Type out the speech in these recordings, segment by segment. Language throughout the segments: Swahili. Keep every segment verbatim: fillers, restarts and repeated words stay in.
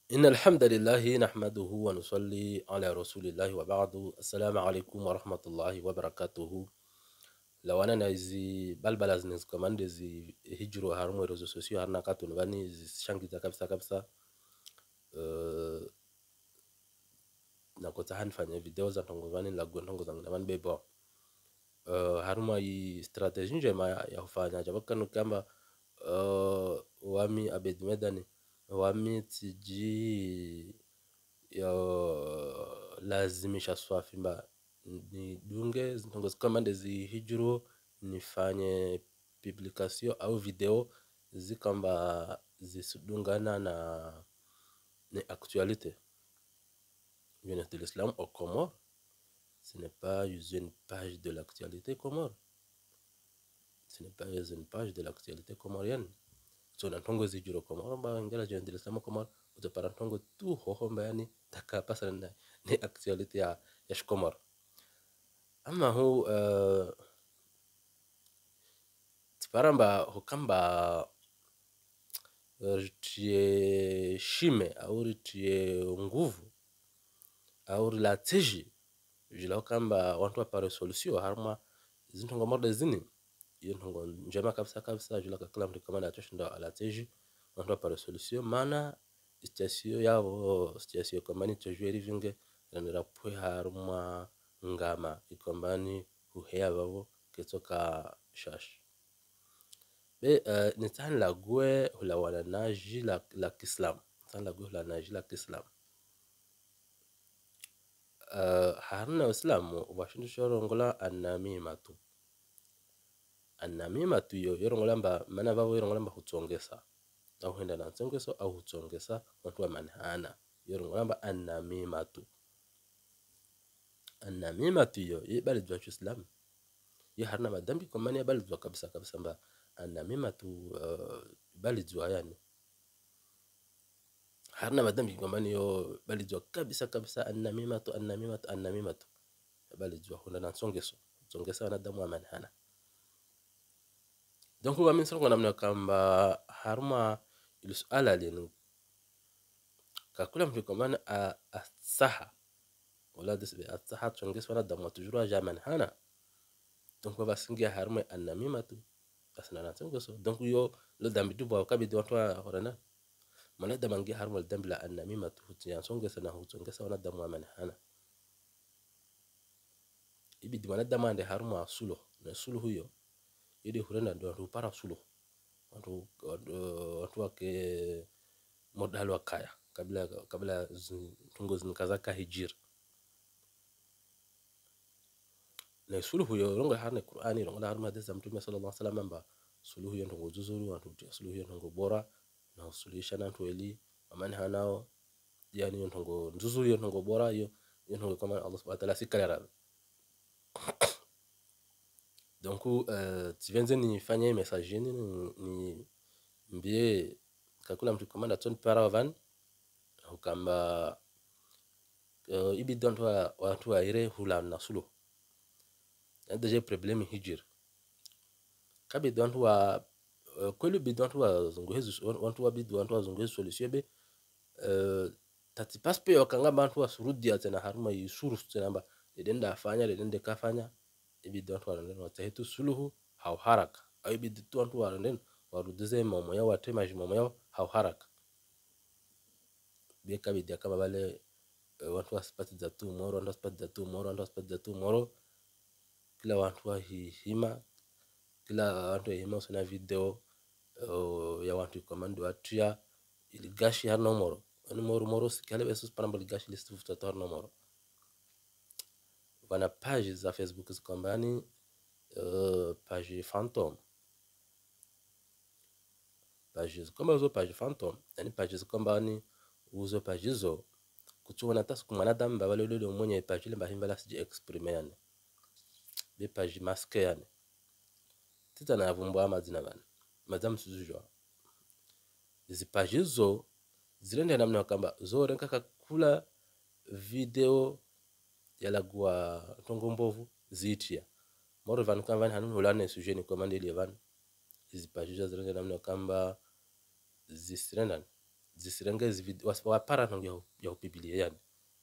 إن الحمد لله نحمده ونصلي على رسول الله وبعد. السلام عليكم ورحمة الله وبركاته. لو أنا نايزي بالبلاز نز كمان زي هجرو هارمو رزو سوسيو هارنا كاتو نباني زي شانكي كابسا كابسا أه nakota hanfanya video za tongozani la gondongo za ngaman bebo uh, haruma i strategy njema ya, ya kufanya jabakanu kamba uh, wami abed medani wami tiji ya lazimisha swafi mba ni dunge zintongozi kama ndezi hijuru nifanye publication au video zikamba zisudungana na ni actualité. Jeunesse de l'islam au Comores, ce n'est pas une page de l'actualité comore. Ce n'est pas une page de l'actualité comorienne. So nantongo zijuro Comore ba ngela jeunesse de l'islam au Comores utapata ntongo tu hoho mbayani taka pasa na ni actualité ya ya Comore. Ama hu uh, tiparamba hukamba ritie shime au ritie nguvu au la tiji jila kamba wantu apare solution harma zintongo morde zini yintongo njema kabisa kabisa jila kila mtu kama na toshinda ala tiji wantu apare solution mana station yao station kama ni tejeri vinge nira pwe harma ngama ikombani huhea babo ketoka shash be uh, nitan la gwe hula wala naji la la kislam tan la gwe hula naji la kislam Uh, harna Uislamu washindu shorongola annamimatu. Annamimatu yo yorongola mba mana babo yorongola mba hutsongesa. Au henda na tsongeso au hutsongesa watu wa manhana. Yorongola mba annamimatu. Annamimatu yo yibali dwa Uislamu. Ye harna madambi kwa mani yibali dwa kabisa kabisa mba annamimatu uh, yibali dwa yani. harna madambi kwa mani yo bali dwa kabisa kabisa annamimatu annamimatu annamimatu bali dwa hunda na tsongeso tsongesa wana damu wa manhana. Donc wa min songo namna kamba harma ilus ala lenu kakula mtu kwa mani a asaha wala disbe asaha tsongesa wana damu wa tujura ja manhana. Donc wa basingia harma annamimatu asna na tsongeso. Donc yo lo dambi dubu wa kabidi watu wa horana mana da mangi harmal dambila annamima tuhuti ya songesa na hutongesa wana damu wa manhana. Ibidi mana dama ande harma sulo na sulo huyo yedi hurenda ndo watu para sulo watu watu wake modalo kaya kabla kabla tungo zinkazaka hijir na sulo huyo rongo harne Qur'ani rongo harma hadisa mtume sallallahu alaihi wasallam ba sulo huyo ndo zuzuru watu sulo huyo ndo bora na usulisha na tueli amani hanao yani ntongo nzuzu yo ntongo bora yo ntongo kama Allah subhanahu wa ta'ala sikalera. Donc euh tivenze ni fanye message ni ni mbie kakula mtu kama ton paravan ukamba uh, ibi donto watu aire hula na sulo deje problème hijir kabi donto wa uh, kweli bi donto wa zungu hezu wantu wa bi donto wa zungu solution be uh, tati paspe wakanga bantu wa surudi atena haruma yusuru tena dedenda afanya dedende kafanya ibi donto wa ndeno tahitu suluhu hau haraka au ibi ditu wantu wa ndeno warudize momo yao watema jimomo yao hau haraka bieka bidia kama bale uh, wantu wa spati za tu moro wantu wa spati za tu moro wantu wa spati za tu moro kila wantu wa hi, hima kila wantu wa hima usana video uh, ya wantu komando atia iligashi harno moro ani moro moro sikale besus parambali gashi listu futator no moro wana page za Facebook zikombani uh, page phantom page zikomba uzo page phantom yani page zikombani uzo page zo kutuona tasu kumana damba wale lele mwenye page ile mbahimba sije exprimer yani be page masque yani tita na vumbo ama zina bana madam suzujwa hizi page zo zilende namna kamba zo renka kula video yalagwa tongo mbovu zitia moro van kan van hanu holane sujet ni commande ile van hizi page zo zilende namna kamba zisrendan zisirenga hizi video wasipara ntongo ya, ya upibilia yani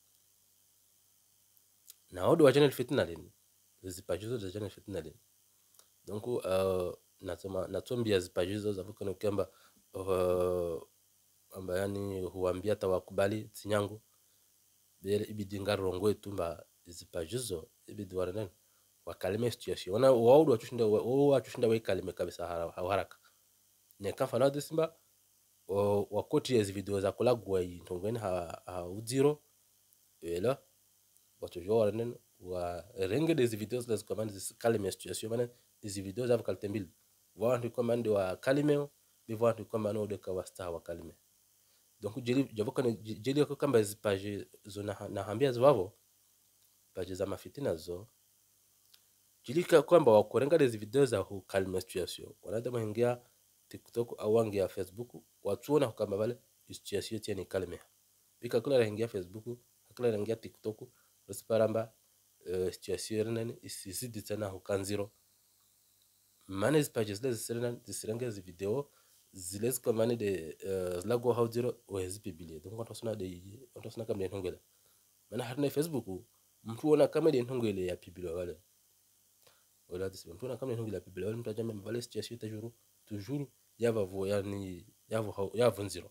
na odo wa channel fitina lini zipajuzo za channel fitina lini donc uh, natoma natuambia zipajuzo za vuka nokamba uh, amba yani huambia tawakubali tinyangu bele ibidi ngarongo etumba zipajuzo ibidi warenen wakalime situation wana waudu wachushinda wao wachushinda we kalime kabisa haraka ne kafana disimba wakoti ya video za kulagwa yi ntongweni ha, ha uziro ela watujua warenen wa renge des videos les commandes des kalime situation mana des videos av kalte mbili wantu commande wa kalime bi wantu commande de kawasta wa kalime donc jeli javoka jeli ko kamba zi page zona na hambia zwavo page za mafitina zo jilika kwamba wakorenga des videos za ku kalime situation wanada mahingia TikTok au wangia Facebook watuona kama vale situation tieni kalime bika kula rangia Facebook kula rangia TikTok rasiparamba uh, situation nani isizidi tena hukanziro mane zi pages les serena zisirenga zi video ziles komane de uh, lago haudiro wezi pibilie donc on tosna de on tosna kam de ntongela mana harna Facebook mtu ona kama de ntongele ya pibilo wale wala disi mtu ona kama de ntongela ya pibilo wale mtu ajame vale situation toujours toujours yava vo yani yavo yavo nziro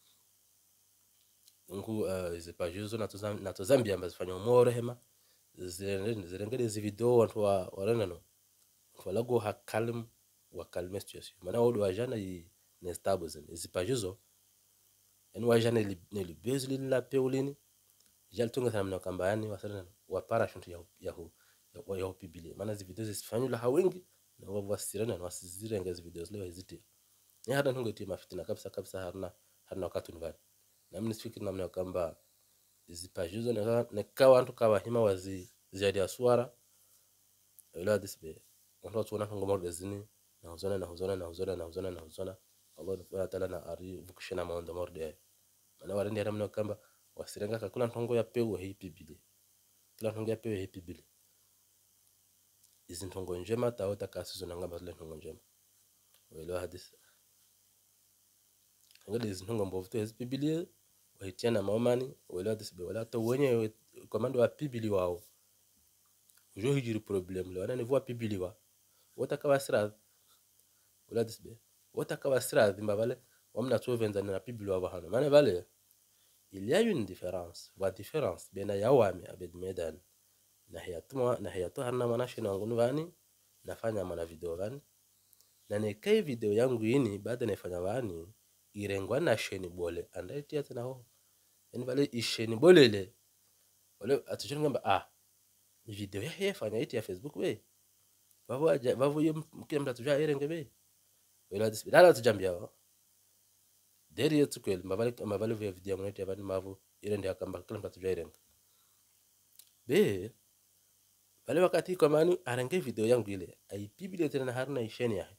donc uh, zi pages na tozam na tozambia mbazifanya more hema zirengele zi video watu wa warana no falago ha calm wa calme situation mana wodo wajana yi ne stable zen zipajuzo en wajana ne libezi lila peulini jal tunga samna kamba yani wasana wa parachute ya ya ya, ya upibili mana zi video zisifanyula hawengi na wavu wasirana na wasizirenga zi videos leo hiziti ni hada ntunga tima fitina kabisa kabisa harna harna wakati nvani na mimi sifikiri namna kamba zipajuzo ne ne kawa ntu kawa hima wazi ziadi aswara ila disbe watu tuona ngoma gazini na huzona na huzona na huzona na huzona na huzona Allah subhanahu wa ta'ala na ari vukishana maondo morde mana warende ramno kamba wasirenga kakula ntongo ya pewo heipibili kila ntongo ya pewo heipibili izi ntongo njema taota kasizo na ngamba zile ntongo njema welo hadis ngade izi ntongo mbovu tu heipibili wahitiana maomani welo hadis be wala to wenye komando wa pibili wao ujo hijiri problem le wana ne voa pibili wa wota kawasira wala disbe wota kawasira dimba vale wamna to venza na pibili wa bahano maana vale il y a une différence wa différence bena yawami abed medan na hayatuma na hayato harna manashi na ngunu vani nafanya mana video vani na ne kai video yangu yini baada nafanya vani irengwa na sheni bole andaiti atana ho yani vale isheni bole le wale atujunga ngamba ah video ya hefanya iti ya Facebook we bavo aja bavo yem kile mtu tuja irenge be wala disbi dala tujambia deri yetu kweli mabali mabali vya video mwetu yabani mavu irende akamba kile mtu tuja irenge be bale wakati kwa manu arenge video yangu ile aipibile tena harna isheni ya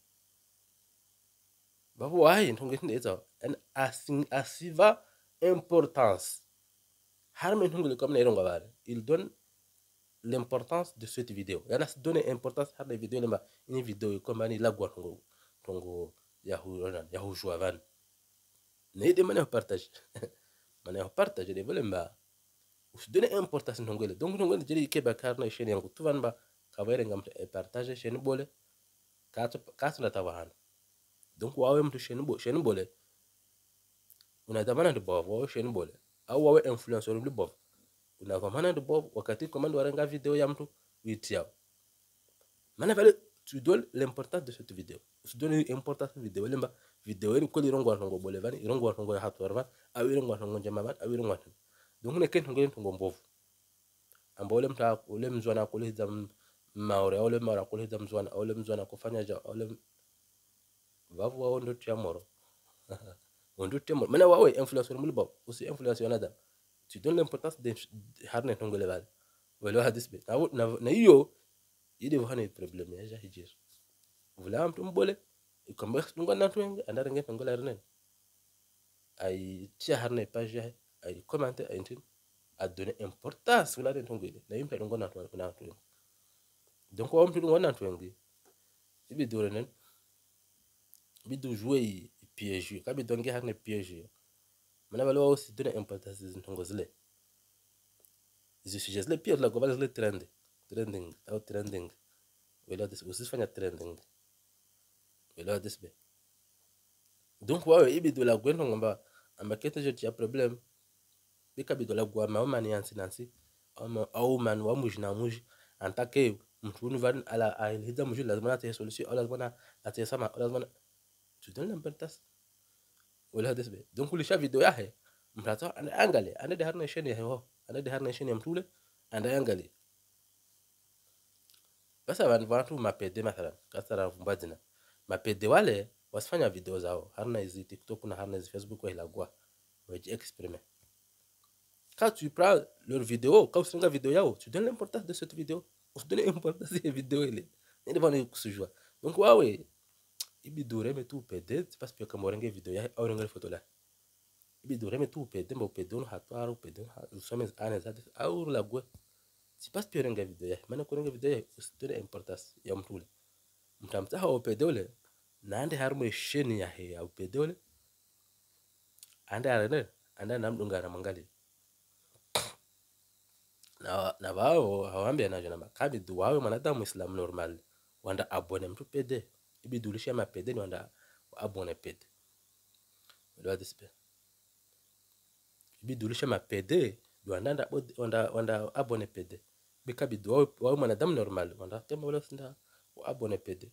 bavo wai ntongende ezo en asing asiva importance harme ntongole comme na ironga bale il donne l'importance de cette vidéo. Il y a donné importance à la vidéo, une vidéo comme ani la gwa tongo tongo yahu yahu jouavan. Ne de manière partage. Manière partage de volemba. Us donner importance tongo le. Donc tongo jeli ke bakar na chaîne yangu tuvan ba kawere ngam partage chaîne bole. Kato kato na tawahan. Donc wawe mtu chaîne bo chaîne bole. Una damana de bof wawe chaîne bole. Au wawe influencer le bof. Unavamana de bob wakati commande warenga video ya mtu witia mana vale tu donnes l'importance de cette vidéo tu donnes l'importance de vidéo lemba vidéo ni ko lirongo ntongo bolevani irongo ntongo ya hatu warvan au irongo ntongo njamaban au irongo ntongo donc ne ken ntongo ntongo mbovu ambole mta ule mzwana kuliza maore au ule maora kuliza mzwana au ule mzwana kufanya ja au ule vavu wao ndo tia moro ndo tia moro mana wawe influencer mulbo usi influencer nada tu donnes l'importance de harne tongole val wala hadis be na na hiyo ile vana problem ya hijir vula mtu mbole ikombe tungo na tuenge andare nge tongole rene ay tia harne page ay commenter ay tin a donner importance wala de tongole na yimpe tungo na tuenge na tuenge donc wa mtu tungo na tuenge ibi dorenen bi do jouer piège kabi donge harne piège mana vale wao si donner importance zintongo zile hizi sujets zile pia la global zile trend trending au trending wala this usifanya trending wala this be donc wao ibido la gwendo ngomba amakete je tia problem bika bido la gwa ma mani yansi nansi au man wa mujna muj antake mtu van ala alhida muj lazima ate solution au lazima ate sama lazima tu donnes l'importance wala this be donc le chat vidéo yahe mtato angalie ana de harna sheni yahe ana de harna sheni mtule anda angalie basa van watu mapede mathalan kasara mbadina mapede wale wasifanya video zao harna hizi TikTok na harna hizi Facebook wa ilagwa waji exprimer. Quand tu prends leur vidéo, quand tu regardes la vidéo, tu donnes l'importance de cette vidéo. Tu donnes l'importance de cette vidéo. Il est devant se jouer. Donc, ouais, il y a des gens qui pédent, c'est parce que quand on regarde la vidéo, on regarde la photo là. Il y a des gens qui pédent, mais pédent, on a tout, pédent, nous sommes en état de alors la gueule. C'est parce que on regarde la vidéo. Maintenant, quand on regarde la vidéo, on donne l'importance. Il y a un truc. On t'a dit, on pédent, là. Nande harmo sheni ya he au pédent. Anda arene, anda namdunga na mangali. na na wao hawambi anaje na makabi du wao mwanadamu Islam normal wanda abone mtu pede ibidulisha mapede ni wanda abone pede ndio dispe ibidulisha mapede du wanda wanda wanda abone pede bikabi du wao wao mwanadamu normal wanda kama wala sinda abone pede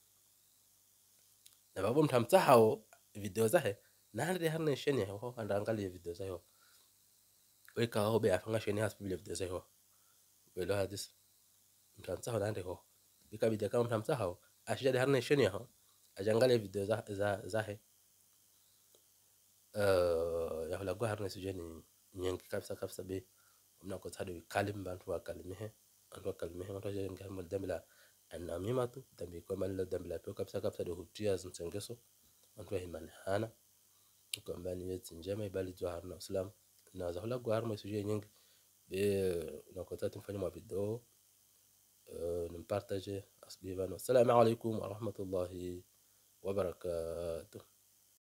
na babo mtamsahau video zahe na hande harne sheni ho anda angalia video zahe weka ho be afanga sheni has public video zahe welo hadis mtamsahau nande ho bikabidi kama mtamsahau ashija harne sheni ho ajangalia video za za zahe uh ya hulago harne sujeni nyengi kabisa kabisa be mna ko tado kalim bantu wa kalimihe antu wa kalimihe mtu aje ngambo dambila anamimatu dambi kwa mali dambila pio kabisa kabisa do hutia zinsengeso antu himani hana kwamba ni yeti njema ibali tu harna islam na za hulago harne sujeni nyengi be na ko tado mfanya ma video نمبارتاجي أصبيبان والسلام عليكم ورحمة الله وبركاته.